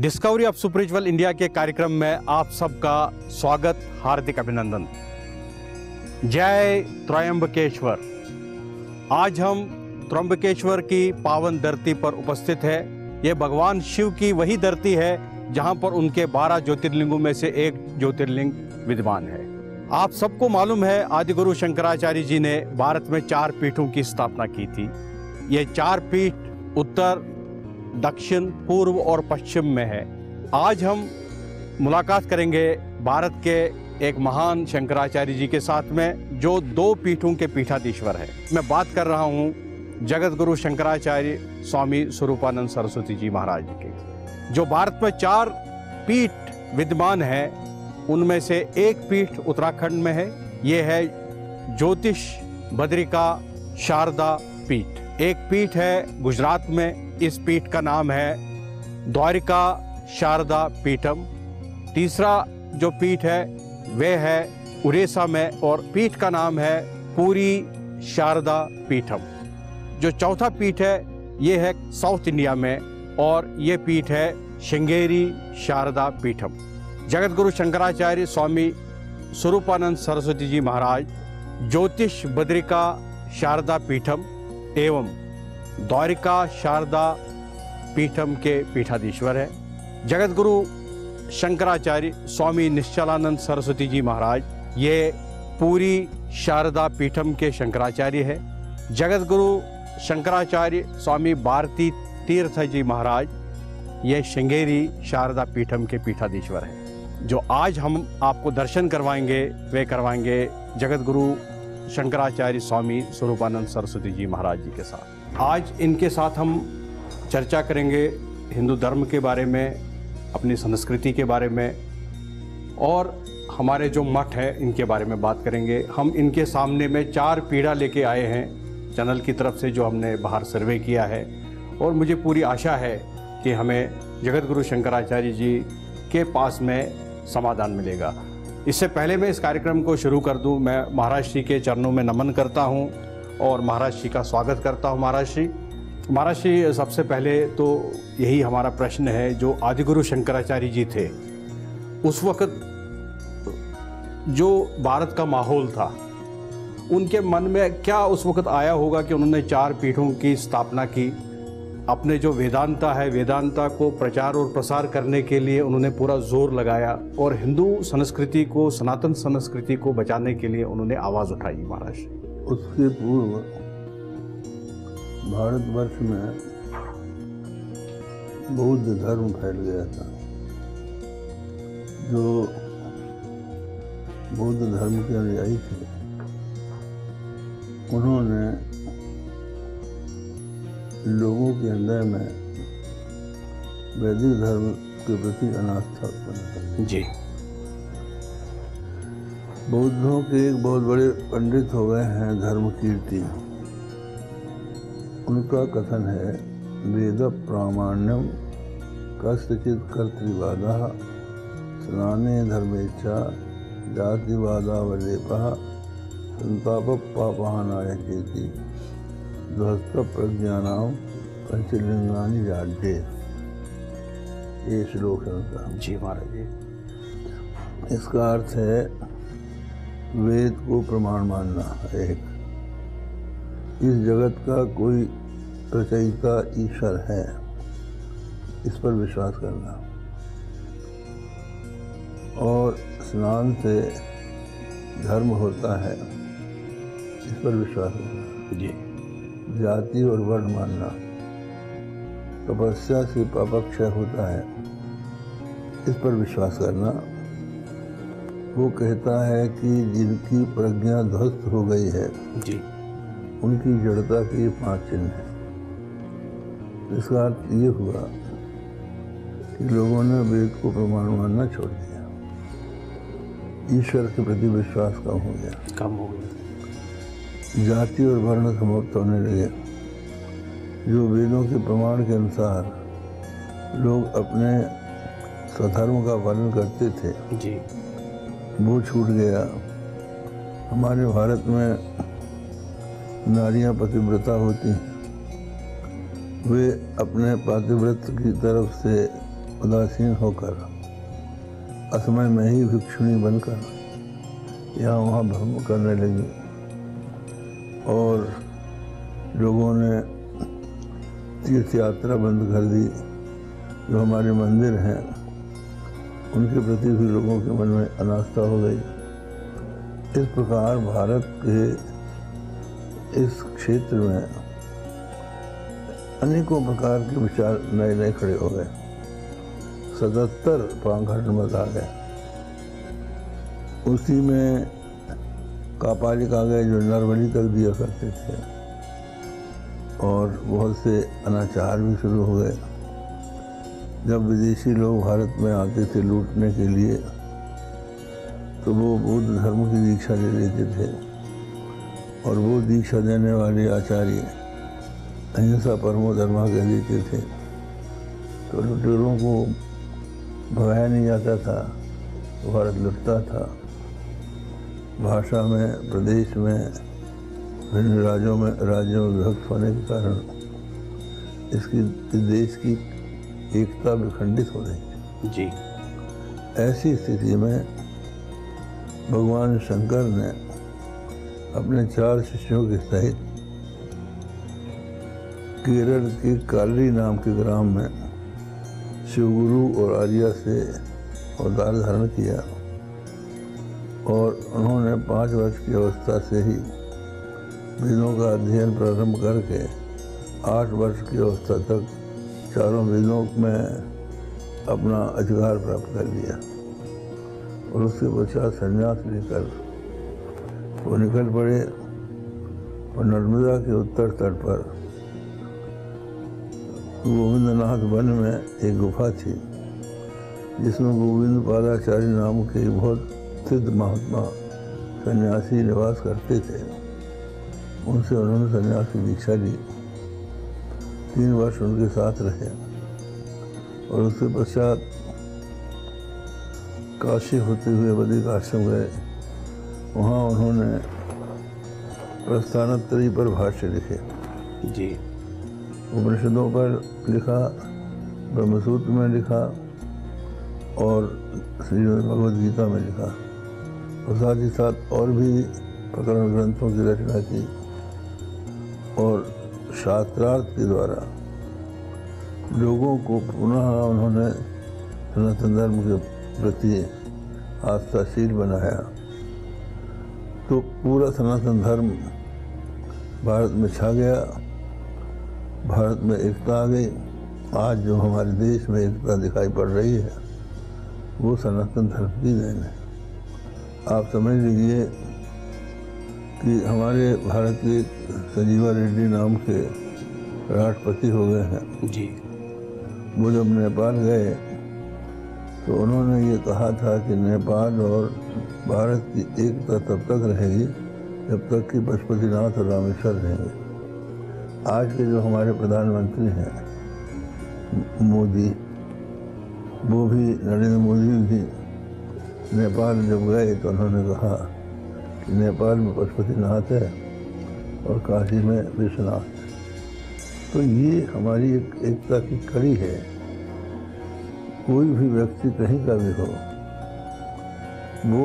Discovery of spiritual India के कार्यक्रम में आप सबका स्वागत, हार्दिक अभिनंदन। जय त्रयंबकेश्वर। आज हम त्रयंबकेश्वर की पावन धरती पर उपस्थित है। ये भगवान शिव की वही धरती है जहां पर उनके 12 ज्योतिर्लिंगों में से एक ज्योतिर्लिंग विद्यमान है। आप सबको मालूम है, आदिगुरु शंकराचार्य जी ने भारत में 4 पीठों की स्थापना की थी। ये 4 पीठ उत्तर, दक्षिण, पूर्व और पश्चिम में है। आज हम मुलाकात करेंगे भारत के एक महान शंकराचार्य जी के साथ में, जो 2 पीठों के पीठाधीश्वर है। मैं बात कर रहा हूँ जगत गुरु शंकराचार्य स्वामी स्वरूपानंद सरस्वती जी महाराज जी के। जो भारत में 4 पीठ विद्यमान है, उनमें से एक पीठ उत्तराखंड में है। ये है ज्योतिष बद्रिका शारदा पीठ। एक पीठ है गुजरात में, इस पीठ का नाम है द्वारिका शारदा पीठम। तीसरा जो पीठ है वह है उड़ीसा में और पीठ का नाम है पूरी शारदा पीठम। जो चौथा पीठ है ये है साउथ इंडिया में और ये पीठ है श्रृंगेरी शारदा पीठम। जगत गुरु शंकराचार्य स्वामी स्वरूपानंद सरस्वती जी महाराज ज्योतिष बद्रिका शारदा पीठम एवं द्वारिका शारदा पीठम के पीठाधीश्वर है। जगत गुरु शंकराचार्य स्वामी निश्चलानंद सरस्वती जी महाराज ये पूरी शारदा पीठम के शंकराचार्य है। जगत गुरु शंकराचार्य स्वामी भारती तीर्थ जी महाराज ये श्रृंगेरी शारदा पीठम के पीठाधीश्वर है। जो आज हम आपको दर्शन करवाएंगे वे करवाएंगे जगत गुरु शंकराचार्य स्वामी स्वरूपानंद सरस्वती जी महाराज जी के साथ। आज इनके साथ हम चर्चा करेंगे हिंदू धर्म के बारे में, अपनी संस्कृति के बारे में और हमारे जो मठ है इनके बारे में बात करेंगे। हम इनके सामने में 4 पीढ़ा लेके आए हैं चैनल की तरफ से, जो हमने बाहर सर्वे किया है, और मुझे पूरी आशा है कि हमें जगत गुरु शंकराचार्य जी के पास में समाधान मिलेगा। इससे पहले मैं इस कार्यक्रम को शुरू कर दूं, मैं महाराज श्री के चरणों में नमन करता हूं और महाराज श्री का स्वागत करता हूं। महाराज श्री, सबसे पहले तो यही हमारा प्रश्न है, जो आदिगुरु शंकराचार्य जी थे उस वक़्त जो भारत का माहौल था, उनके मन में क्या उस वक़्त आया होगा कि उन्होंने 4 पीठों की स्थापना की। अपने जो वेदांता है, वेदांता को प्रचार और प्रसार करने के लिए उन्होंने पूरा जोर लगाया और हिंदू संस्कृति को, सनातन संस्कृति को बचाने के लिए उन्होंने आवाज़ उठाई। महाराज, उसके पूर्व भारतवर्ष में बौद्ध धर्म फैल गया था। जो बौद्ध धर्म के अनुयायी थे, उन्होंने लोगों के हृदय में वैदिक धर्म के प्रति अनास्था उत्पन्न कर जी। बौद्धों के एक बहुत बड़े पंडित हो गए हैं धर्म कीर्ति। उनका कथन है, वेद प्रामाण्यम कस्यचित् कर्तृवादः स्नाने धर्मेच्छा जातिवादावलेपः संताप पापहानाय चेति ध्वस्त प्रज्ञानाम पंचलिंगानि जाड्ये। ये श्लोक है उनका। जी महाराज जी। इसका अर्थ है वेद को प्रमाण मानना। एक, इस जगत का कोई रचयिता ईश्वर है, इस पर विश्वास करना। और स्नान से धर्म होता है, इस पर विश्वास करना। जी। जाति और वर्ण मानना। तपस्या से पापक्षय होता है, इस पर विश्वास करना। वो कहता है कि जिनकी प्रज्ञा ध्वस्त हो गई है जी, उनकी जड़ता के 5 चिन्ह हैं। इसका अर्थ ये हुआ कि लोगों ने वेद को प्रमाण मानना छोड़ दिया, ईश्वर के प्रति विश्वास कम हो गया। जाति और वर्ण समाप्त होने लगे। जो वेदों के प्रमाण के अनुसार लोग अपने स्वधर्म का पालन करते थे जी, वो छूट गया। हमारे भारत में नारियां पतिव्रता होती हैं, वे अपने पातिव्रत की तरफ से उदासीन होकर असमय में ही भिक्षुणी बनकर यहाँ वहाँ भ्रम करने लगी और लोगों ने तीर्थ यात्रा बंद कर दी। जो हमारे मंदिर हैं उनके प्रति भी लोगों के मन में अनास्था हो गई। इस प्रकार भारत के इस क्षेत्र में अनेकों प्रकार के विचार नए नए खड़े हो गए। 77 पाखंड मत आ गए। उसी में कापालिक आ गए जो नरबलि तक दिया करते थे और बहुत से अनाचार भी शुरू हो गए। जब विदेशी लोग भारत में आते थे लूटने के लिए तो वो बुद्ध धर्म की दीक्षा ले लेते थे और वो दीक्षा देने वाले आचार्य अहिंसा परमो धर्मा कह देते थे। तो लुटेरों को भगाया नहीं जाता था, भारत लुटता था। भाषा में, प्रदेश में, विभिन्न राज्यों में विभक्त होने के कारण इसकी देश की एकता विखंडित हो रही जी। ऐसी स्थिति में भगवान शंकर ने अपने 4 शिष्यों के सहित केरल के काली नाम के ग्राम में शिवगुरु और आर्या से अवतार धारण किया और उन्होंने 5 वर्ष की अवस्था से ही वेदों का अध्ययन प्रारंभ करके 8 वर्ष की अवस्था तक चारों वेदों में अपना अधिकार प्राप्त कर लिया और उसके पश्चात संन्यास लेकर वो निकल पड़े और नर्मदा के उत्तर तट पर गोविंदनाथ वन में एक गुफा थी जिसमें गोविंद पादाचार्य नाम के बहुत सिद्ध महात्मा सन्यासी निवास करते थे। उनसे उन्होंने सन्यास की दीक्षा ली। 3 वर्ष उनके साथ रहे और उसके पश्चात काशी होते हुए बद्रिक आश्रम गए। वहाँ उन्होंने प्रस्थानत्रयी पर भाष्य लिखे जी। उपनिषदों पर लिखा, ब्रह्मसूत्र में लिखा और श्रीमद् भगवद गीता में लिखा और साथ ही साथ और भी प्रकरण ग्रंथों की रचना की और शास्त्रार्थ के द्वारा लोगों को पुनः उन्होंने सनातन धर्म के प्रति आस्थाशील बनाया। तो पूरा सनातन धर्म भारत में छा गया, भारत में एकता आ गई। आज जो हमारे देश में एकता दिखाई पड़ रही है वो सनातन धर्म की देन है। आप समझ लीजिए कि हमारे भारत के संजीवा रेड्डी नाम के राष्ट्रपति हो गए हैं जी। वो जब नेपाल गए तो उन्होंने ये कहा था कि नेपाल और भारत की एकता तब तक रहेगी जब तक कि पशुपतिनाथ और रामेश्वर रहेंगे। आज के जो हमारे प्रधानमंत्री हैं मोदी, वो भी नरेंद्र मोदी भी नेपाल जब गए तो उन्होंने कहा कि नेपाल में पशुपतिनाथ है और काशी में विश्वनाथ है। तो ये हमारी एक एकता की कड़ी है। कोई भी व्यक्ति कहीं का भी हो, वो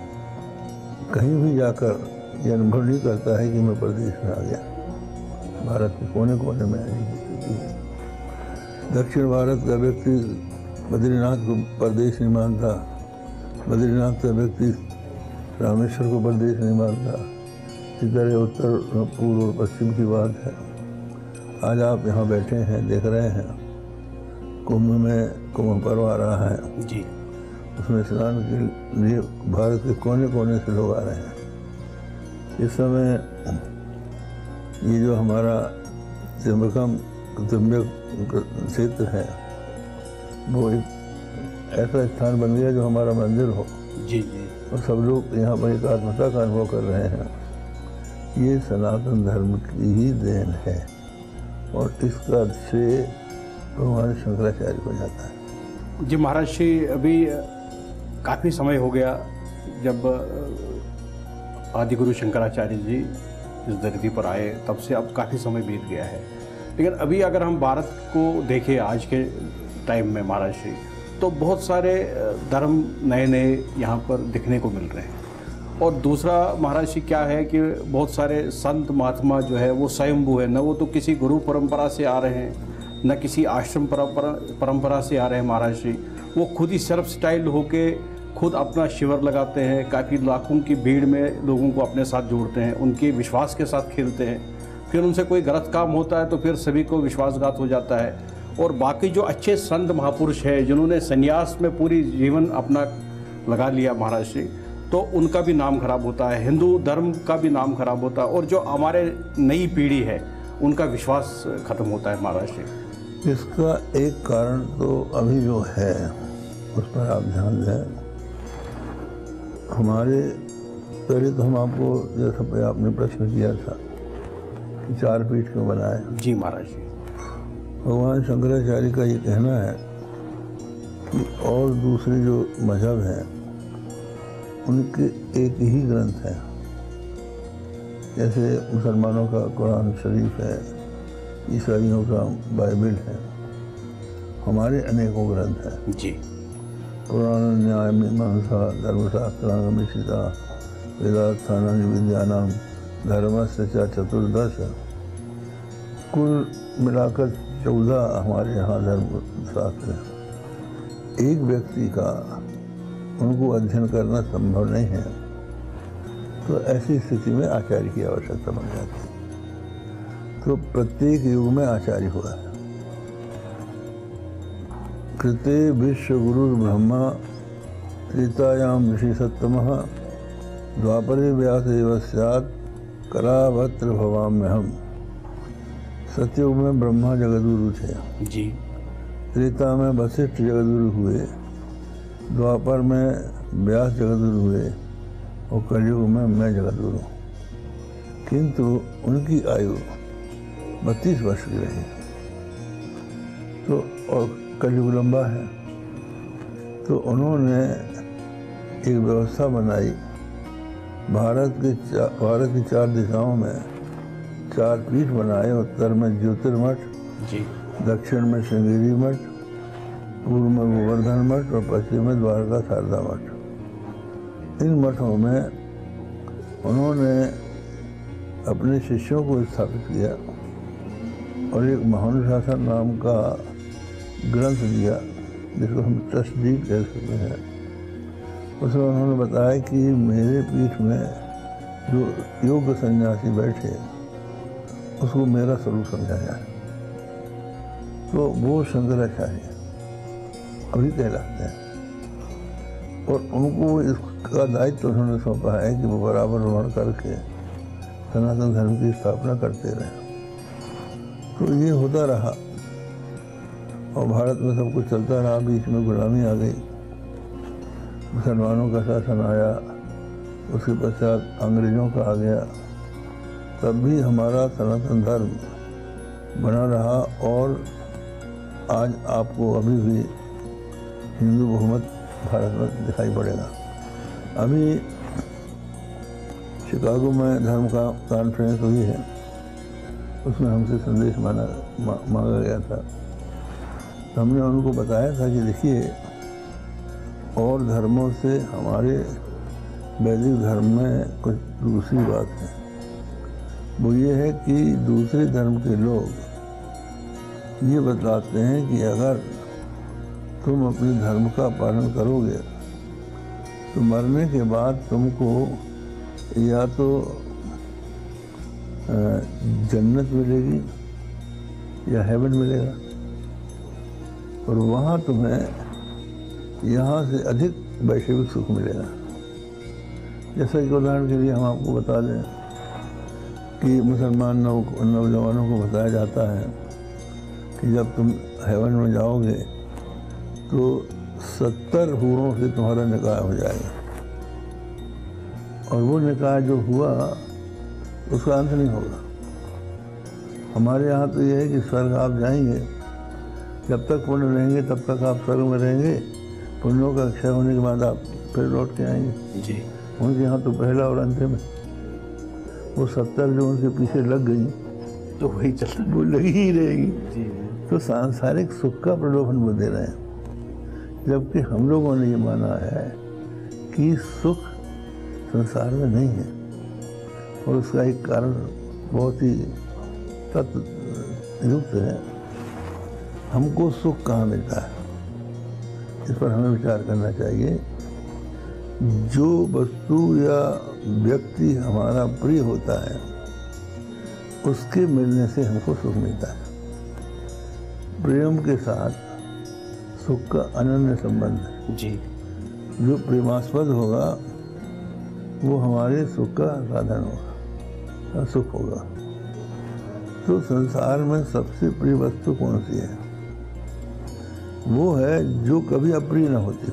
कहीं भी जाकर ये अनुभव नहीं करता है कि मैं प्रदेश में आ गया। भारत के कोने कोने में आई स्थिति है। दक्षिण भारत का व्यक्ति बद्रीनाथ को प्रदेश नहीं मानता, बद्रीनाथ का व्यक्ति रामेश्वर को प्रदेश नहीं मानता। इसी तरह उत्तर पूर्व और पश्चिम की बात है। आज आप यहाँ बैठे हैं, देख रहे हैं, कुंभ में कुंभ पर्व आ रहा है जी। उसमें स्नान के लिए भारत के कोने कोने से लोग आ रहे हैं। इस समय ये जो हमारा त्र्यंबक क्षेत्र है वो एक ऐसा स्थान बन गया जो हमारा मंदिर हो जी जी। और सब लोग यहाँ पर एकात्मता का अनुभव कर रहे हैं। ये सनातन धर्म की ही देन है और इसका श्रेय भगवान शंकराचार्य को जाता है। जी महाराज जी, अभी काफ़ी समय हो गया जब आदिगुरु शंकराचार्य जी इस धरती पर आए, तब से अब काफ़ी समय बीत गया है। लेकिन अभी अगर हम भारत को देखें आज के टाइम में महाराज श्री, तो बहुत सारे धर्म नए नए यहाँ पर दिखने को मिल रहे हैं। और दूसरा महाराज श्री क्या है कि बहुत सारे संत महात्मा जो है वो स्वयंभू है, न वो तो किसी गुरु परंपरा से आ रहे हैं, न किसी आश्रम परंपरा से आ रहे हैं महाराज श्री। वो खुद ही सेल्फ स्टाइल होके खुद अपना शिविर लगाते हैं, काफ़ी लाखों की भीड़ में लोगों को अपने साथ जोड़ते हैं, उनके विश्वास के साथ खेलते हैं। फिर उनसे कोई गलत काम होता है तो फिर सभी को विश्वासघात हो जाता है। और बाकी जो अच्छे संत महापुरुष हैं जिन्होंने संन्यास में पूरी जीवन अपना लगा लिया महाराज श्री, तो उनका भी नाम खराब होता है, हिंदू धर्म का भी नाम खराब होता है, और जो हमारे नई पीढ़ी है उनका विश्वास खत्म होता है महाराज श्री। इसका एक कारण तो अभी जो है उस पर आप ध्यान दें। हमारे पहले तो हम आपको जैसा आपने प्रश्न किया था कि 4 पीठ क्यों बनाए। जी महाराज जी। भगवान शंकराचार्य का ये कहना है कि और दूसरे जो मजहब हैं उनके एक ही ग्रंथ है। जैसे मुसलमानों का कुरान शरीफ है, ईसाइयों का बाइबल है, हमारे अनेकों ग्रंथ हैं जी। पुराण न्याय मीमांसा धर्मशास्त्रांगमिशिता वेदार्थानानि विद्यानां धर्मस्य च चतुर्दश, कुल मिलाकर 14 हमारे यहाँ धर्मशास्त्र हैं। एक व्यक्ति का उनको अध्ययन करना संभव नहीं है, तो ऐसी स्थिति में आचार्य की आवश्यकता बन जाती है। तो प्रत्येक युग में आचार्य हुआ है। कृते विश्व गुरु ब्रह्मा त्रेतायाम ऋषि सत्तमः द्वापरे व्यास एव स्यात् करावत्र भवाम्यहम्। सतयुग में ब्रह्मा जगद्गुरु थे जी। त्रेता में वशिष्ठ जगद्गुरु हुए, द्वापर में व्यास जगद्गुरु हुए और कलयुग में मैं जगद्गुरु। किंतु उनकी आयु 32 वर्ष की रही। तो और कलयुग लंबा है, तो उन्होंने एक व्यवस्था बनाई। भारत की 4 दिशाओं में 4 पीठ बनाए। उत्तर में ज्योतिर्मठ जी, दक्षिण में श्रृंगेरी मठ, पूर्व में गोवर्धन मठ और पश्चिम में द्वारका शारदा मठ। इन मठों में उन्होंने अपने शिष्यों को स्थापित किया और एक महानुशासन नाम का ग्रंथ दिया, जिसको हम ट्रस्ट डीड कह सकते हैं। उसमें उन्होंने बताया कि मेरे पीठ में जो योग्य सन्यासी बैठे उसको मेरा स्वरूप समझा जाए। तो वो शंकराचार्य अभी कहलाते हैं और उनको इसका दायित्व उन्होंने सौंपा है कि वो बराबर भ्रमण करके सनातन धर्म की स्थापना करते रहे। तो ये होता रहा और भारत में सब कुछ चलता रहा। बीच में गुलामी आ गई, मुसलमानों का शासन आया, उसके पश्चात अंग्रेज़ों का आ गया, तब भी हमारा सनातन धर्म बना रहा। और आज आपको अभी भी हिंदू बहुमत भारत में दिखाई पड़ेगा। अभी शिकागो में धर्म का कॉन्फ्रेंस हुई है, उसमें हमसे संदेश मांगा गया था। हमने उनको बताया था कि देखिए, और धर्मों से हमारे वैदिक धर्म में कुछ दूसरी बात है। वो ये है कि दूसरे धर्म के लोग ये बतलाते हैं कि अगर तुम अपने धर्म का पालन करोगे तो मरने के बाद तुमको या तो जन्नत मिलेगी या हेवन मिलेगा, और वहाँ तुम्हें यहाँ से अधिक वैश्विक सुख मिलेगा। जैसा कि उदाहरण के लिए हम आपको बता दें कि मुसलमान नौजवानों को बताया जाता है कि जब तुम हेवन में जाओगे तो 70 हूरों से तुम्हारा निकाह हो जाएगा, और वो निकाह जो हुआ उसका अंत नहीं होगा। हमारे यहाँ तो ये है कि स्वर्ग आप जाएंगे, जब तक पुण्य रहेंगे तब तक आप स्वर्ग में रहेंगे, पुण्यों का क्षय होने के बाद आप फिर लौट के आएंगे जी। उनके यहाँ तो पहला और अंतिम है। वो 70 जो उनके पीछे लग गई तो वही चलता, वो लगी ही रहेगी। जी। तो सांसारिक सुख का प्रलोभन वो दे रहे हैं, जबकि हम लोगों ने ये माना है कि सुख संसार में नहीं है। और उसका एक कारण बहुत ही तथ्ययुक्त है। हमको सुख कहाँ मिलता है, इस पर हमें विचार करना चाहिए। जो वस्तु या व्यक्ति हमारा प्रिय होता है, उसके मिलने से हमको सुख मिलता है। प्रेम के साथ सुख का अनन्य संबंध है जी। जो प्रेमास्पद होगा वो हमारे सुख का साधन होगा, सुख होगा। तो संसार में सबसे प्रिय वस्तु कौन सी है? वो है जो कभी अप्रिय न होती।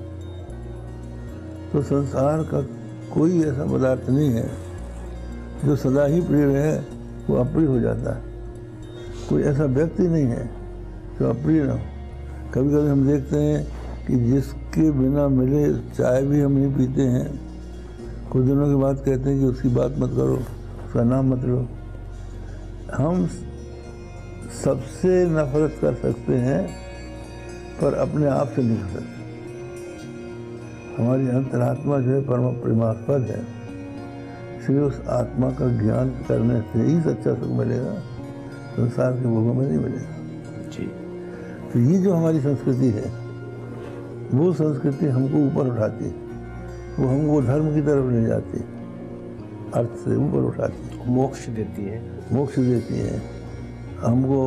तो संसार का कोई ऐसा पदार्थ नहीं है जो सदा ही प्रिय रहे, वो अप्रिय हो जाता है। कोई ऐसा व्यक्ति नहीं है जो अप्रिय न हो। कभी कभी हम देखते हैं कि जिसके बिना मिले चाय भी हम नहीं पीते हैं। कुछ दिनों के बाद कहते हैं कि उसकी बात मत करो, उसका नाम मत लो। हम सबसे नफरत कर सकते हैं पर अपने आप से नहीं कर सकते। हमारी अंतरात्मा जो है परम प्रेमास्पद है, इसलिए उस आत्मा का ज्ञान करने से ही सच्चा सुख मिलेगा, संसार के भोगों में नहीं मिलेगा जी। तो ये जो हमारी संस्कृति है, वो संस्कृति हमको ऊपर उठाती है, वो हमको धर्म की तरफ ले जाती है, अर्थ से ऊपर उठाती है, मोक्ष देती है, मोक्ष देती है। हमको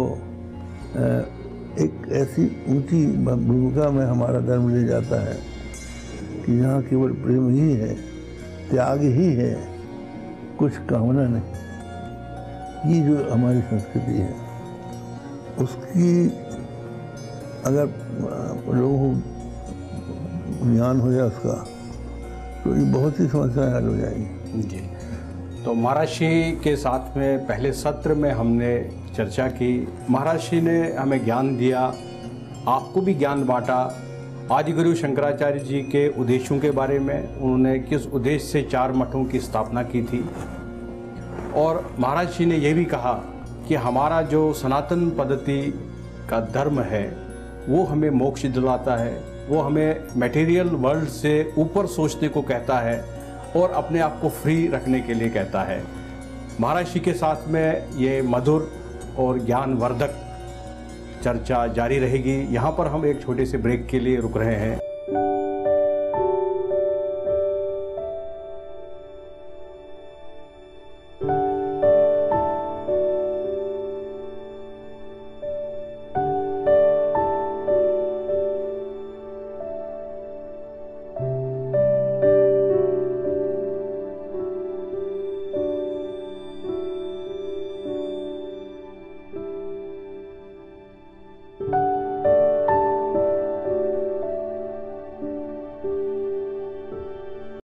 एक ऐसी ऊंची भूमिका में हमारा धर्म ले जाता है कि यहाँ केवल प्रेम ही है, त्याग ही है, कुछ कामना नहीं। ये जो हमारी संस्कृति है, उसकी अगर लोगों को ज्ञान हो जाए उसका, तो ये बहुत सी समस्याएं हल हो जाएंगी जी। तो महाराज जी के साथ में पहले सत्र में हमने चर्चा की, महाराज जी ने हमें ज्ञान दिया, आपको भी ज्ञान बांटा। आदिगुरु शंकराचार्य जी के उद्देश्यों के बारे में, उन्होंने किस उद्देश्य से 4 मठों की स्थापना की थी। और महाराज जी ने यह भी कहा कि हमारा जो सनातन पद्धति का धर्म है वो हमें मोक्ष दिलाता है, वो हमें मटेरियल वर्ल्ड से ऊपर सोचने को कहता है और अपने आप को फ्री रखने के लिए कहता है। महाराज जी के साथ में ये मधुर और ज्ञानवर्धक चर्चा जारी रहेगी। यहाँ पर हम एक छोटे से ब्रेक के लिए रुक रहे हैं।